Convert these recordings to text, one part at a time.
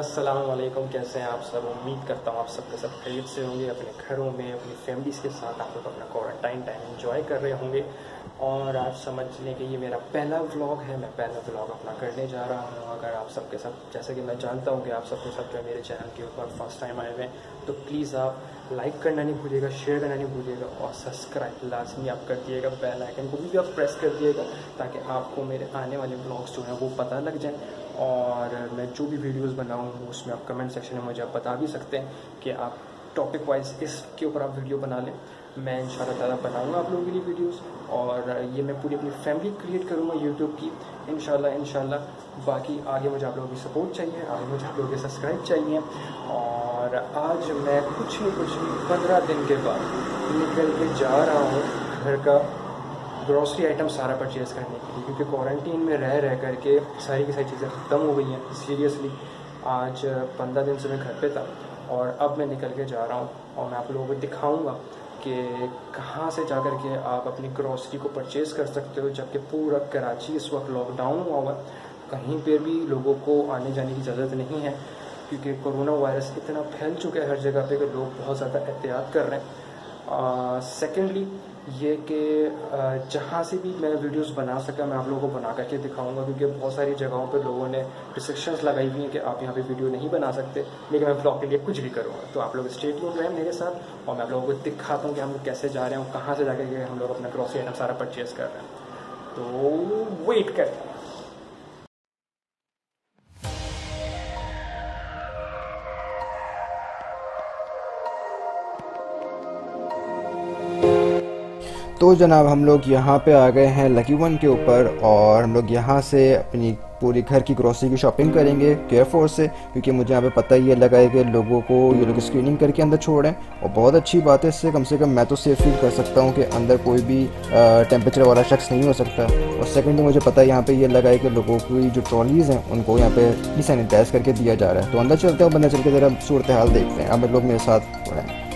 अस्सलाम वालेकुम। कैसे हैं आप सब? उम्मीद करता हूँ आप सबके सब खैरियत से होंगे, अपने घरों में अपनी फैमिलीज़ के साथ आप लोग अपना क्वारंटाइन टाइम एंजॉय कर रहे होंगे। और आप समझ लें कि ये मेरा पहला व्लॉग है, मैं पहला व्लॉग अपना करने जा रहा हूँ। अगर आप सबके साथ, जैसे कि मैं जानता हूँ कि आप सबके साथ जो है मेरे चैनल के ऊपर फर्स्ट टाइम आए हुए हैं, तो प्लीज़ आप लाइक करना नहीं भूलिएगा, शेयर करना नहीं भूलिएगा और सब्सक्राइब लाजमी आप कर दिएगा। बेल आइकन को भी आप प्रेस कर दिएगा ताकि आपको मेरे आने वाले व्लॉग्स जो हैं वो पता लग जाएं। और मैं जो भी वीडियोस बनाऊँ उसमें आप कमेंट सेक्शन में मुझे आप बता भी सकते हैं कि आप टॉपिक वाइज इसके ऊपर आप वीडियो बना लें। मैं इंशाल्लाह ताला बनाऊँगा आप लोगों के लिए वीडियोस, और ये मैं पूरी अपनी फैमिली क्रिएट करूँगा यूट्यूब की इंशाल्लाह। बाकी आगे मुझे आप लोगों की सपोर्ट चाहिए, आगे मुझे आप लोगों के सब्सक्राइब चाहिए। और आज मैं कुछ नहीं 15 दिन के बाद निकल के जा रहा हूँ घर का ग्रॉसरी आइटम सारा परचेज़ करने के लिए, क्योंकि क्वारंटीन में रह करके सारी की सारी चीज़ें ख़त्म हो गई हैं। सीरियसली आज 15 दिन से मैं घर पे था और अब मैं निकल के जा रहा हूँ और मैं आप लोगों को दिखाऊंगा कि कहाँ से जा कर के आप अपनी ग्रॉसरी को परचेज़ कर सकते हो। जबकि पूरा कराची इस वक्त लॉकडाउन हुआ हुआ, कहीं पर भी लोगों को आने जाने की इजाज़त नहीं है, क्योंकि कोरोना वायरस इतना फैल चुका है हर जगह पे कि लोग बहुत ज़्यादा एहतियात कर रहे हैं। सेकेंडली ये कि जहाँ से भी मैं वीडियोस बना सका मैं आप लोगों को बना करके दिखाऊंगा, क्योंकि बहुत सारी जगहों पर लोगों ने रिस्ट्रिक्शंस लगाई हुई हैं कि आप यहाँ पे वीडियो नहीं बना सकते, लेकिन मैं ब्लॉग के लिए कुछ भी करूँगा। तो आप लोग स्टे ट्यून्ड रहें मेरे साथ और मैं आप लोगों को दिखाता हूँ कि हम लोग कैसे जा रहे हैं, कहाँ से जाकर के हम लोग अपना ग्रॉसरी आइटम सारा परचेज़ कर रहे हैं। तो वेट करें। तो जनाब हम लोग यहाँ पे आ गए हैं लकी वन के ऊपर, और हम लोग यहाँ से अपनी पूरी घर की ग्रोसरी की शॉपिंग करेंगे केयरफोर्स से, क्योंकि मुझे यहाँ पे पता ही लगा है कि लोगों को ये लोग स्क्रीनिंग करके अंदर छोड़ रहे हैं। और बहुत अच्छी बात है, इससे कम से कम मैं तो सेफ फील कर सकता हूँ कि अंदर कोई भी टेम्परेचर वाला शख्स नहीं हो सकता। और सेकेंडली मुझे पता है यहाँ पे ये लगा है कि लोगों की जो ट्रॉलीज़ हैं उनको यहाँ पे सैनिटाइज करके दिया जा रहा है। तो अंदर चलते हैं और अंदर चल के ज़रा सूरत हाल देखते हैं। अब लोग मेरे साथ हो रहे हैं।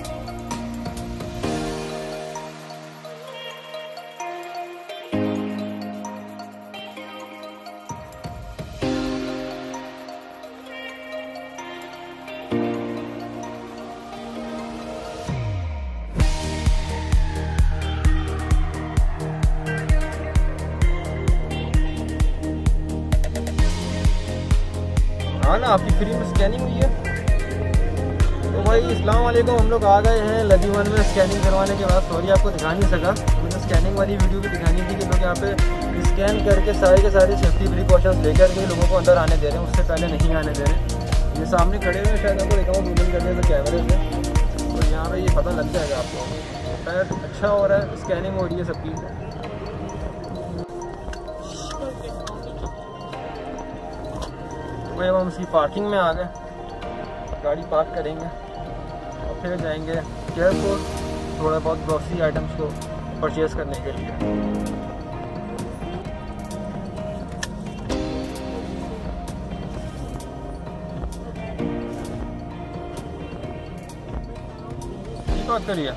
हाँ ना, आपकी फ्री में स्कैनिंग हुई है। तो भाई अस्सलाम वालेकुम, हम लोग आ गए हैं लकी वन में स्कैनिंग करवाने के बाद। सॉरी आपको दिखा नहीं सका, मुझे स्कैनिंग वाली वीडियो भी दिखानी थी कि लोग यहाँ पे स्कैन करके सारे के सारे सेफ्टी प्रिकॉशंस लेकर के लोगों को अंदर आने दे रहे हैं, उससे पहले नहीं आने दे रहे। ये सामने खड़े हुए शायद आपको देखा हूँ जूम करने से कैमरे से, तो यहाँ पर ये पता लग जाएगा आपको। शायद अच्छा हो रहा है, स्कैनिंग हो रही है सबकी। भाई अब हम उसकी पार्किंग में आ गए, गाड़ी पार्क करेंगे और फिर जाएंगे केयरफोर्स थोड़ा बहुत ग्रॉसरी आइटम्स को परचेज़ करने के लिए। ठीक बात करिए,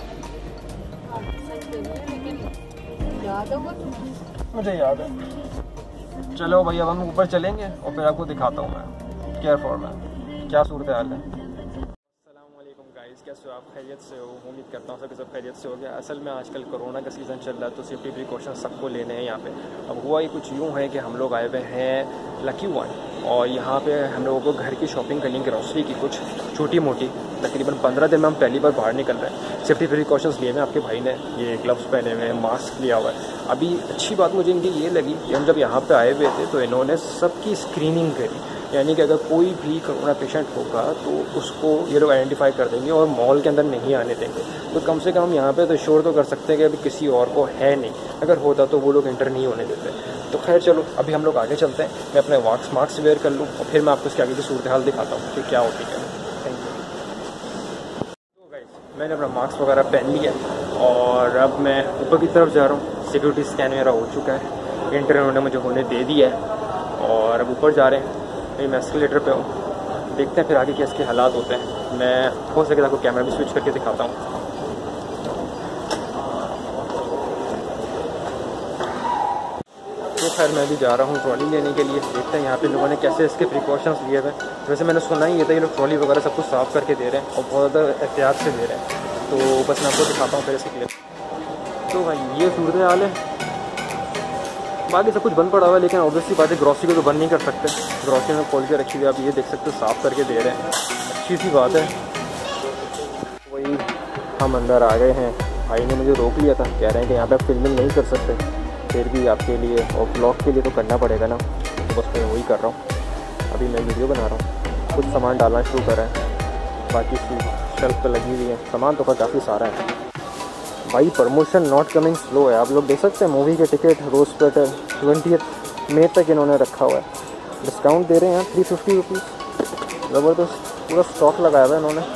मुझे याद है। चलो भाई अब हम ऊपर चलेंगे और फिर आपको दिखाता हूँ मैं केयरफोर्स में क्या सूरत हाल है। अस्सलाम वालेकुम गाइस, कैसे हो आप? खैरियत से हो? उम्मीद करता हूँ सब खैरियत से हो गया। असल में आजकल कोरोना का सीज़न चल रहा है, तो सेफ्टी प्रिकॉशन सबको लेने हैं यहाँ पे। अब हुआ ही कुछ यूँ है कि हम लोग आए हुए हैं लकी वन, और यहाँ पे हम लोगों को घर की शॉपिंग करनी, ग्रॉसरी की कुछ छोटी मोटी। तकरीबन 15 दिन में हम पहली बार बाहर निकल रहे हैं। सेफ्टी प्रिकॉशंस लिए हुए आपके भाई ने, ये ग्लव्स पहने हुए हैं, मास्क लिया हुआ है। अभी अच्छी बात मुझे इनकी ये लगी कि हम जब यहाँ पे आए हुए थे तो इन्होंने सबकी स्क्रीनिंग करी, यानी कि अगर कोई भी कोरोना पेशेंट होगा तो उसको ये लोग आइडेंटिफाई कर देंगे और मॉल के अंदर नहीं आने देंगे। तो कम से कम हम यहाँ पे तो श्योर तो कर सकते हैं कि अभी किसी और को है नहीं, अगर होता तो वो लोग एंटर नहीं होने देते। तो खैर चलो अभी हम लोग आगे चलते हैं, मैं अपने मास्क वेयर कर लूँ और फिर मैं आपको इसके आगे की सूरत हाल दिखाता हूँ कि क्या होती है। Thank you. तो गाइस मैंने अपना मास्क वगैरह पहन लिया और अब मैं ऊपर की तरफ जा रहा हूँ। सिक्योरिटी स्कैन मेरा हो चुका है, इंटर उन्होंने मुझे होने दे दिया है और अब ऊपर जा रहे हैं। मैं एस्केलेटर पे हूँ, देखते हैं फिर आगे क्या इसके हालात होते हैं। मैं हो सके आपको कैमरा भी स्विच करके दिखाता हूँ। तो खैर मैं भी जा रहा हूँ ट्रॉली लेने के लिए। देखते हैं यहाँ पे लोगों ने कैसे इसके प्रिकॉशंस लिए हुए। वैसे मैंने सुना ही ये था ये लोग ट्रॉली वगैरह सब कुछ साफ़ करके दे रहे हैं और बहुत ज़्यादा एहतियात से दे रहे हैं। तो बस मैं आपको दिखाता हूँ फिर इसके लिए। तो भाई ये सूरत हाल है, बाकी सब कुछ बंद पड़ा हुआ है, लेकिन ऑब्वियसली बात है ग्रॉसरी को तो बंद नहीं कर सकते। ग्रॉसरी में खोल के रखी हुई आप ये देख सकते हो, साफ़ करके दे रहे हैं, अच्छी सी बात है। वही हम अंदर आ गए हैं, भाई ने मुझे रोक लिया था, कह रहे हैं कि यहाँ पे आप फिल्मिंग नहीं कर सकते, फिर भी आपके लिए और ब्लॉग के लिए तो करना पड़ेगा ना, तो बस मैं वही कर रहा हूँ। अभी मैं वीडियो बना रहा हूँ, कुछ सामान डालना शुरू करा है, बाकी शेल्फ पर लगी हुई है, सामान तो काफ़ी सारा है। भाई प्रमोशन नॉट कमिंग स्लो है, आप लोग देख सकते हैं। मूवी के टिकट रोज़ पर 20 मई तक इन्होंने रखा हुआ है, डिस्काउंट दे रहे हैं 350 रुपीज़, ज़बरदस्त पूरा स्टॉक लगाया हुआ है इन्होंने।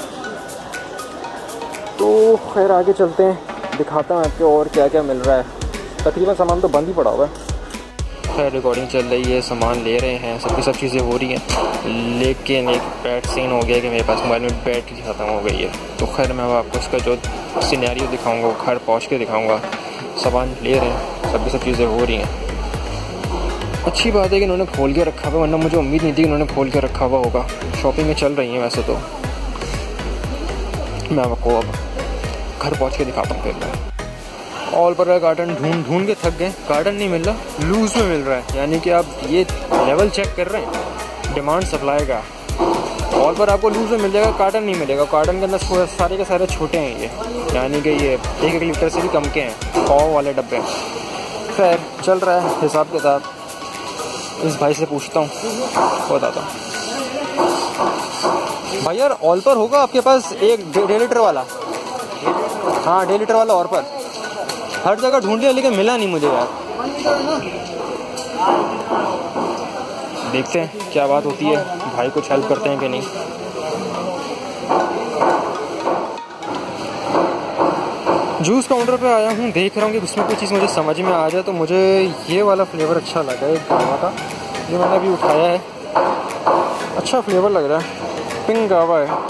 तो खैर आगे चलते हैं, दिखाता हूँ आपको और क्या क्या मिल रहा है। तकरीबन सामान तो बंद ही पड़ा हुआ है। खैर रिकॉर्डिंग चल रही है, सामान ले रहे हैं, सब चीज़ें हो रही हैं, लेकिन एक बैड सीन हो गया कि मेरे पास मोबाइल में बैटरी ख़त्म हो गई है। तो खैर मैं आपको इसका जो सिनेरियो दिखाऊंगा घर पहुंच के दिखाऊंगा। सामान ले रहे हैं, सब चीज़ें हो रही हैं। अच्छी बात है कि इन्होंने खोल के रखा हुआ, वरना मुझे उम्मीद नहीं थी कि इन्होंने खोल के रखा हुआ होगा। शॉपिंग में चल रही हैं वैसे तो, मैं आपको अब घर पहुंच के दिखाता हूँ। फिर मैं ऑल पर गार्डन ढूंढ के थक गए, गार्डन नहीं मिल रहा, लूज़ में मिल रहा है, यानी कि आप ये लेवल चेक कर रहे हैं डिमांड सप्लाई का। ऑल पर आपको लूज़ में मिल जाएगा, कार्टन नहीं मिलेगा। कार्टन के अंदर सारे के सारे छोटे हैं ये, यानी कि ये 1 लीटर से भी कम के हैं, 100 वाले डब्बे। खैर चल रहा है हिसाब किताब, इस भाई से पूछता हूँ, बताता हूँ। भाई यार ऑल पर होगा आपके पास 1.5 लीटर वाला? हाँ 1.5 लीटर वाला। और पर हर जगह ढूंढ लिया लेकिन मिला नहीं मुझे यार। देखते हैं क्या बात होती है, भाई कुछ हेल्प करते हैं कि नहीं। जूस काउंटर पे आया हूँ, देख रहा हूँ कि उसमें कोई चीज़ मुझे समझ में आ जाए। तो मुझे ये वाला फ्लेवर अच्छा लगा है, गावा का, जो मैंने अभी उठाया है, अच्छा फ्लेवर लग रहा है, पिंक गावा है।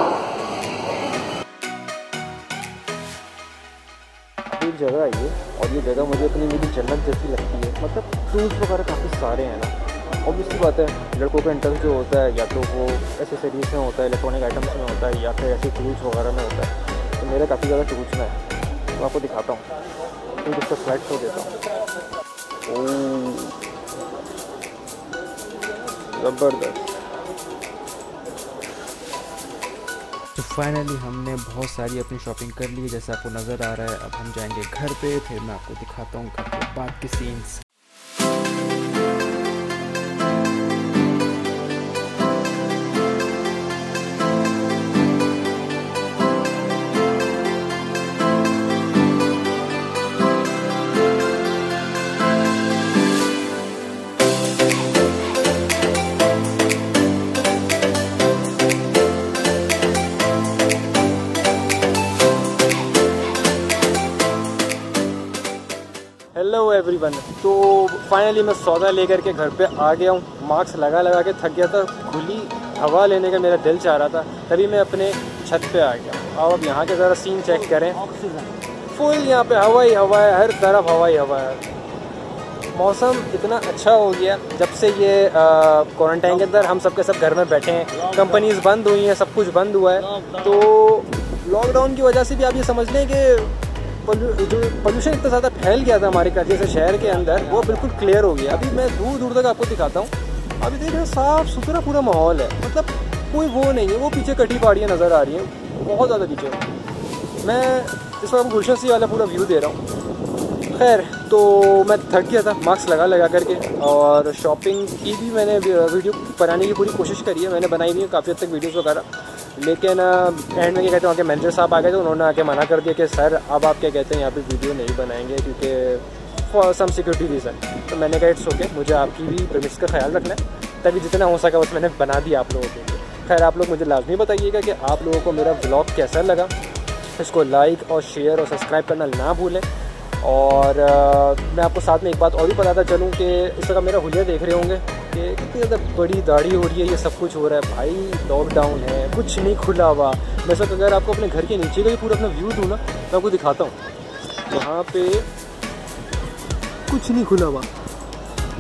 एक जगह आई है और ये जगह मुझे अपनी मेरी जन्नत जैसी लगती है। मतलब टूल्स वगैरह काफ़ी सारे हैं ना, ऑब्वियसली बात है लड़कों का इंटरेस्ट जो होता है या तो वो एसेसरीज में होता है, इलेक्ट्रॉनिक आइटम्स में होता है, या फिर ऐसे टूल्स वगैरह में होता है। तो मेरा काफ़ी ज़्यादा टूल्स में है, तो आपको दिखाता हूँ। तो इसका स्लाइड शो देता हूँ। ज़बरदस्त। तो फाइनली हमने बहुत सारी अपनी शॉपिंग कर ली, जैसा आपको नज़र आ रहा है। अब हम जाएंगे घर पे, फिर मैं आपको दिखाता हूँ घर के बाद के सीन्स। हेलो एवरीवन, तो फाइनली मैं सौदा लेकर के घर पे आ गया हूँ। मास्क लगा के थक गया था, खुली हवा लेने का मेरा दिल चाह रहा था, तभी मैं अपने छत पे आ गया। अब यहाँ के ज़रा सीन चेक करें, फुल यहाँ पे हवा ही हवा है, हर तरफ हवा ही हवा है। मौसम इतना अच्छा हो गया जब से ये क्वारंटाइन के अंदर हम सबके सब घर में बैठे हैं, कंपनीज बंद हुई हैं, सब कुछ बंद हुआ है। तो लॉकडाउन की वजह से भी आप ये समझ लें कि जो पोल्यूशन इतना ज़्यादा फैल गया था हमारे कराची से शहर के अंदर, वो बिल्कुल क्लियर हो गया। अभी मैं दूर दूर तक आपको दिखाता हूँ, अभी देख रहे साफ़ सुथरा पूरा माहौल है, मतलब कोई वो नहीं है। वो पीछे कटी पहाड़ियाँ नज़र आ रही हैं, बहुत ज़्यादा पीछे। मैं इस वक्त गुलशन सी वाला पूरा व्यू दे रहा हूँ। खैर तो मैं थक गया था मास्क लगा करके, और शॉपिंग की भी मैंने वीडियो बनाने की पूरी कोशिश करी है, मैंने बनाई हुई है काफ़ी हद तक वीडियोज़ वगैरह। लेकिन एंड में क्या कहते हैं, आके मैनेजर साहब आ गए, तो उन्होंने आके मना कर दिया कि सर अब आप क्या कहते हैं यहाँ पे वीडियो नहीं बनाएंगे, क्योंकि फॉर सम सिक्योरिटी रीज़न। तो मैंने कहा इट्स ओके, मुझे आपकी भी प्रेमिस का ख्याल रखना है, तभी जितना हो सका बस मैंने बना दिया आप लोगों के लिए। खैर आप लोग मुझे लाजमी बताइएगा कि आप लोगों को मेरा व्लॉग कैसा लगा। इसको लाइक और शेयर और सब्सक्राइब करना ना भूलें। और मैं आपको साथ में एक बात और भी बताता चलूँ कि इस वक्त मेरा हुलिया देख रहे होंगे कि कितनी ज़्यादा बड़ी दाढ़ी हो रही है, ये सब कुछ हो रहा है। भाई लॉकडाउन है, कुछ नहीं खुला हुआ। मैं सब अगर आपको अपने घर के नीचे का भी पूरा अपना व्यू दूँ ना, मैं आपको दिखाता हूँ। यहाँ पे कुछ नहीं खुला हुआ,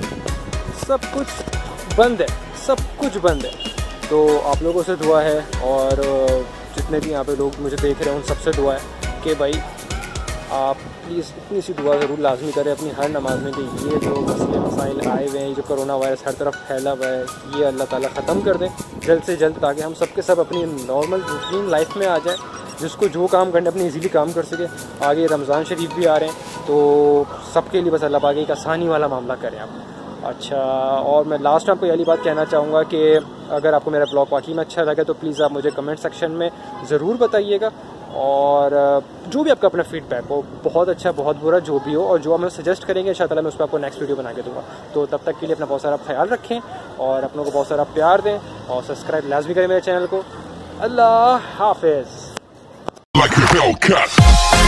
सब कुछ बंद है, सब कुछ बंद है। तो आप लोगों से दुआ है और जितने भी यहाँ पे लोग मुझे देख रहे हैं उन सबसे दुआ है कि भाई आप प्लीज़ इतनी सी दुआ ज़रूर लाजमी करें अपनी हर नमाज में कि ये जो मसले मसाइल आए हुए हैं, ये जो कोरोना वायरस हर तरफ फैला हुआ है, ये अल्लाह ताला ख़त्म कर दें जल्द से जल्द, ताकि हम सब के सब अपनी नॉर्मल रूटीन लाइफ में आ जाएं। जिसको जो काम करने अपने इजीली काम कर सके। आगे रमज़ान शरीफ भी आ रहे हैं तो सबके लिए बस अल्लाह पाक एक आसानी वाला मामला करें आप। अच्छा, और मैं लास्ट में आपको यही बात कहना चाहूँगा कि अगर आपको मेरा ब्लॉग वाकई में अच्छा लगे तो प्लीज़ आप मुझे कमेंट सेक्शन में ज़रूर बताइएगा, और जो भी आपका अपना फीडबैक हो, बहुत अच्छा बहुत बुरा जो भी हो, और जो आप मुझे सजेस्ट करेंगे इंशाअल्लाह मैं उस पर आपको नेक्स्ट वीडियो बना के दूँगा। तो तब तक के लिए अपना बहुत सारा ख्याल रखें और अपनों को बहुत सारा प्यार दें और सब्सक्राइब लाजमी करें मेरे चैनल को। अल्लाह हाफिज़।